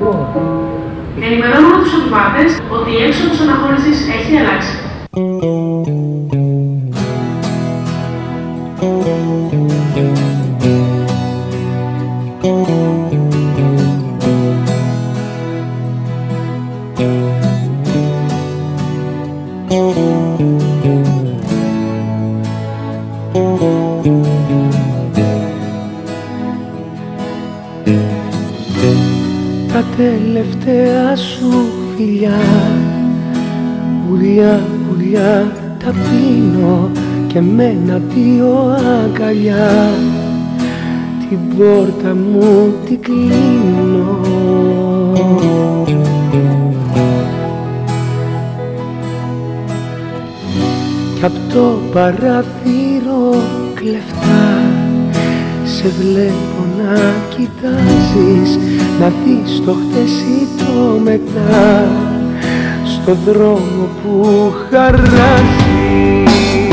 Ενημερώνουμε τους επιβάτες ότι η έξοδος αναχώρησης έχει αλλάξει. Τα τελευταία σου φιλιά, ουριά, ουριά, τα πίνω και με ένα δύο αγκαλιά. Την πόρτα μου την κλείνω. Κι απ' το παράθυρο κλεφτά σε βλέπω να κοιτάζεις, να δεις το χτες ή το μετά, στο δρόμο που χαράζεις.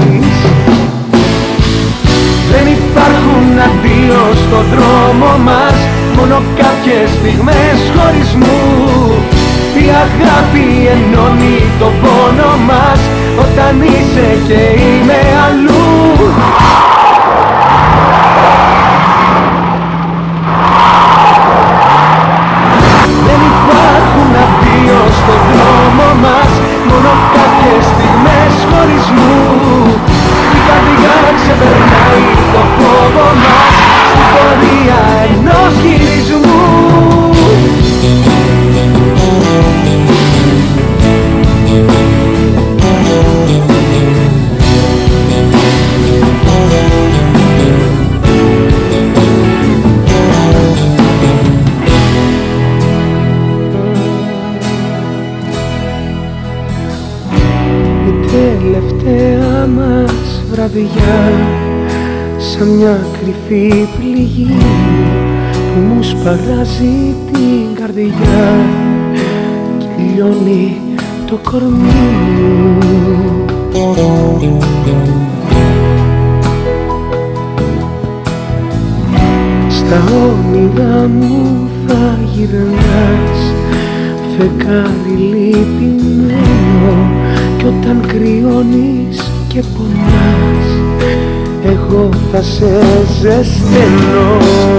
Δεν υπάρχουν αντίο στο δρόμο μας, μόνο κάποιες στιγμές χωρισμού. Η αγάπη ενώνει το πόνο μας, όταν είσαι και είμαι αλλού. Στον δρόμο μας, μόνο κάποιες στιγμές χωρισμού. Η καρδιά ξεπερνάει το φόβο μας, στην πορεία ενός γυρισμού. Τελευταία μας βραδιά, σαν μια κρυφή πληγή που μου σπαράζει την καρδιά και λιώνει το κορμί μου. Στα όνειρά μου θα γυρνάς, φεγγάρι λυπημένο, κι όταν κρυώνεις και πονάς, εγώ θα σε ζεσταίνω.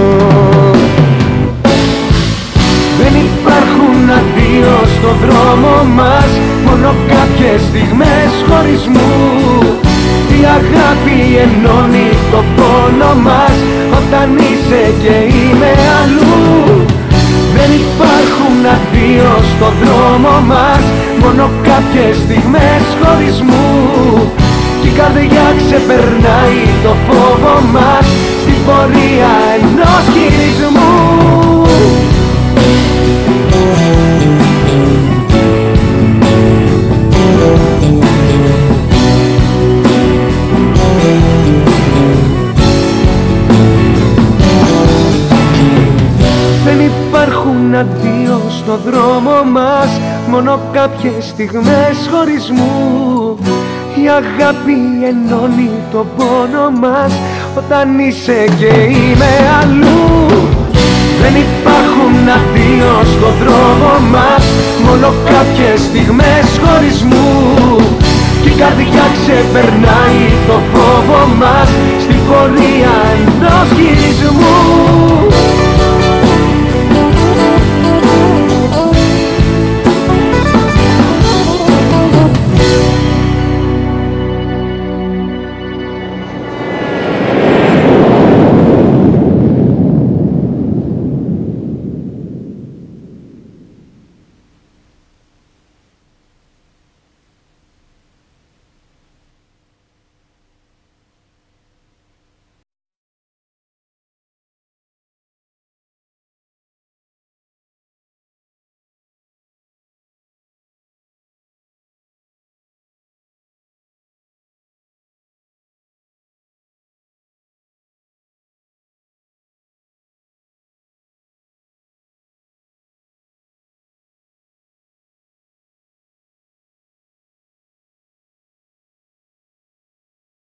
Δεν υπάρχουν αντίο στο δρόμο μας, μόνο κάποιες στιγμές χωρισμού. Η αγάπη ενώνει το πόνο μας, όταν είσαι και είμαι αλλού. Δεν υπάρχουν αντίο στο δρόμο μας, μόνο κάποιες στιγμές χωρισμού. Κι η καρδιά ξεπερνάει το φόβο μας, στην πορεία ενός γυρισμού. Δεν υπάρχουν αντίο στο δρόμο μας, μόνο κάποιες στιγμές χωρισμού. Η αγάπη ενώνει το πόνο μας, όταν είσαι και είμαι αλλού. Δεν υπάρχουν αντίο στο δρόμο μας, μόνο κάποιες στιγμές χωρισμού. Κι η καρδιά ξεπερνάει το φόβο μας, στην πορεία ενός